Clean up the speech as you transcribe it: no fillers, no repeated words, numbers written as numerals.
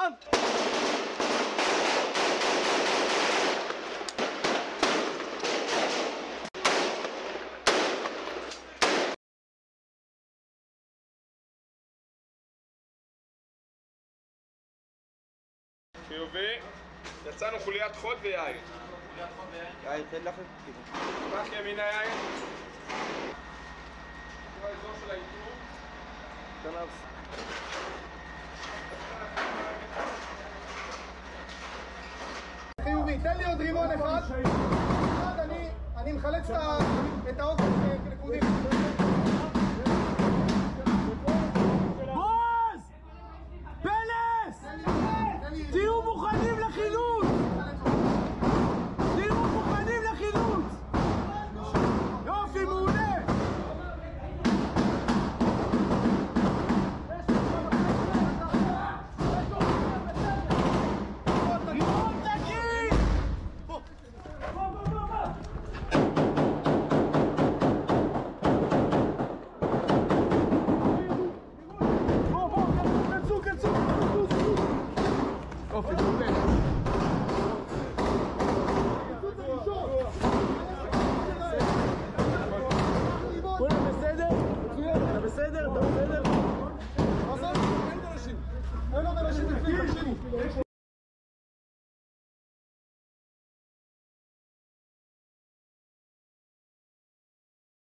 עכשיו! חיובי, יצאנו חוליית חוד ויאיר. חוליית חוד ויאיר? יאיר, תן לכם. תמך ימינה יאיר. זה האזור של האיתור. תנאוס. חיובי, תן לי עוד רימון אחד. אני מחלץ את האוכל כנקודים.